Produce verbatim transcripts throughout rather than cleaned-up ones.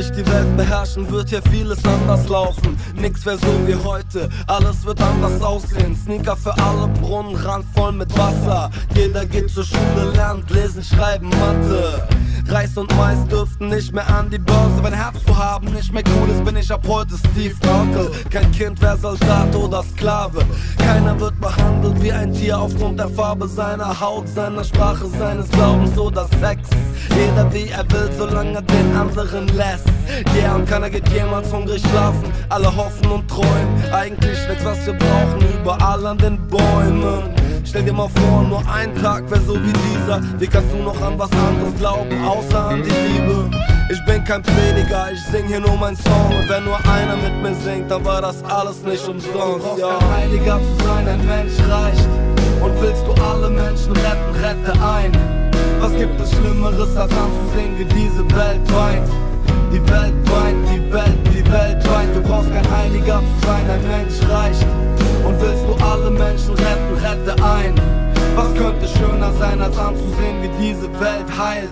ich die Welt beherrschen, wird hier vieles anders laufen. Nix wär so wie heute, alles wird anders aussehen. Sneaker für alle, Brunnen randvoll mit Wasser. Jeder geht zur Schule, lernt lesen, schreiben, Mathe. Reis und Mais dürften nicht mehr an die Börse. Wenn Herz zu haben nicht mehr cool ist, bin ich ab heute Steve Urkel. Kein Kind wär Soldat oder Sklave. Keiner wird behandelt wie ein Tier aufgrund der Farbe seiner Haut, seiner Sprache, seines Glaubens oder Sex. Jeder wie er will, solange er den anderen lässt. Yeah, und keiner geht jemals hungrig schlafen. Alle hoffen und träumen. Eigentlich wächst, was wir brauchen, überall an den Bäumen. Stell dir mal vor, nur ein Tag wär so wie dieser. Wie kannst du noch an was anderes glauben, außer an die Liebe? Ich bin kein Prediger, ich sing hier nur mein Song. Und wenn nur einer mit mir singt, dann war das alles nicht umsonst. Du brauchst ja kein Heiliger zu sein, ein Mensch reicht. Und willst du alle Menschen retten, rette ein. Was gibt es Schlimmeres, als anzusehen, wie diese Welt weint? Die Welt weint, die Welt, die Welt weint. Du brauchst kein Heiliger zu sein, ein Mensch reicht. Und willst du alle Menschen retten, rette ein. Was könnte schöner sein, als anzusehen, wie diese Welt heilt?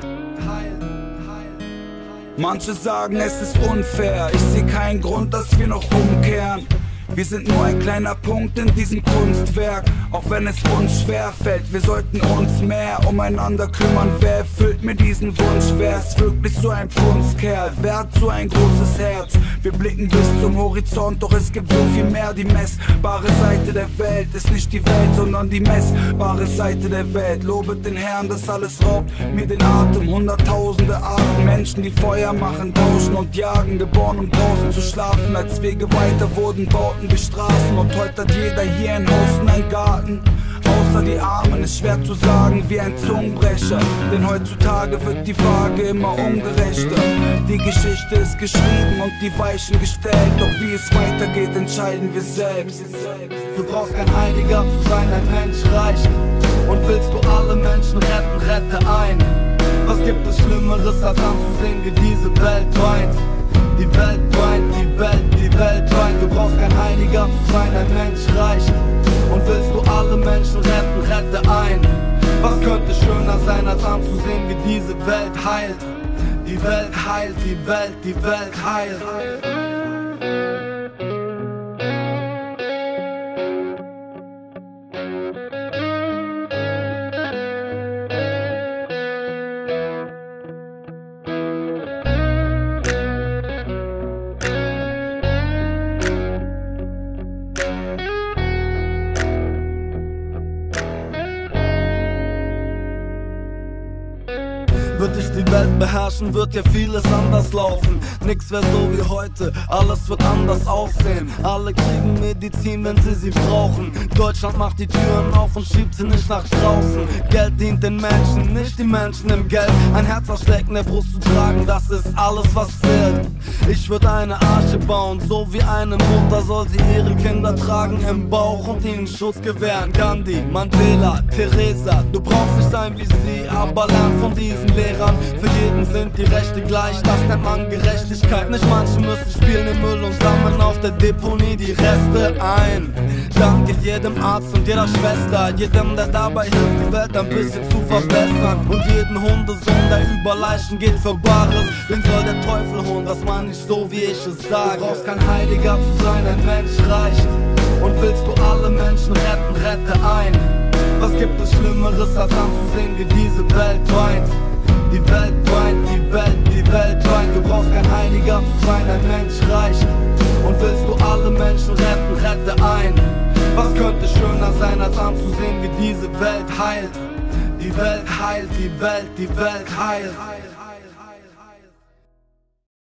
Manche sagen, es ist unfair. Ich sehe keinen Grund, dass wir noch umkehren. Wir sind nur ein kleiner Punkt in diesem Kunstwerk. Auch wenn es uns schwer fällt, wir sollten uns mehr umeinander kümmern. Wer erfüllt mir diesen Wunsch? Wer ist wirklich so ein Pfundskerl? Wer hat so ein großes Herz? Wir blicken bis zum Horizont, doch es gibt so viel mehr. Die messbare Seite der Welt ist nicht die Welt, sondern die messbare Seite der Welt. Lobet den Herrn, das alles raubt mir den Atem. Hunderttausende Arten Menschen, die Feuer machen, tauschen und jagen. Geboren, um draußen zu schlafen, als Wege weiter wurden, bauten wir Straßen. Und heute hat jeder hier ein Haus und einen Garten. Außer die Armen ist schwer zu sagen, wie ein Zungenbrecher. Denn heutzutage wird die Waage immer ungerechter. Die Geschichte ist geschrieben und die Weichen gestellt. Doch wie es weitergeht, entscheiden wir selbst. Du brauchst kein Heiliger zu sein, ein Mensch reicht. Und willst du alle Menschen retten, rette ein. Was gibt es Schlimmeres, als anzusehen, wie diese Welt weint? Die Welt weint, die Welt, die Welt weint. Du brauchst kein Heiliger zu sein, ein Mensch reicht. Und willst du alle Menschen retten, rette ein. Was könnte schöner sein, als anzusehen, wie diese Welt heilt? Die Welt heilt, die Welt, die Welt heilt. Wird dich die Welt beherrschen, wird ja vieles anders laufen. Nix wär so wie heute, alles wird anders aussehen. Alle kriegen Medizin, wenn sie sie brauchen. Deutschland macht die Türen auf und schiebt sie nicht nach draußen. Geld dient den Menschen, nicht die Menschen im Geld. Ein Herz aus Schlecken der Brust zu tragen, das ist alles, was zählt. Ich würde eine Arche bauen, so wie eine Mutter soll sie ihre Kinder tragen im Bauch und ihnen Schutz gewähren. Gandhi, Mandela, Teresa, du brauchst nicht sein wie sie, aber lern von diesen Lehrern. Für jeden sind die Rechte gleich, das nennt man Gerechtigkeit. Nicht manche müssen spielen im Müll und sammeln auf der Deponie die Reste ein. Danke jedem Arzt und jeder Schwester, jedem, der dabei hilft, die Welt ein bisschen zu verbessern. Und jeden Hundesohn, der über Leichen geht für Bares, den soll der Teufel holen, das man nicht so, wie ich es sage. Du brauchst kein Heiliger zu sein, ein Mensch reicht. Und willst du alle Menschen retten, rette ein. Was gibt es Schlimmeres, als anzusehen, wie diese Welt weint? Die Welt weint, die Welt, die Welt weint. Du brauchst kein Heiliger zu sein, ein Mensch reicht. Und willst du alle Menschen retten, rette ein. Was könnte schöner sein, als anzusehen, wie diese Welt heilt? Die Welt heilt, die Welt, die Welt heilt.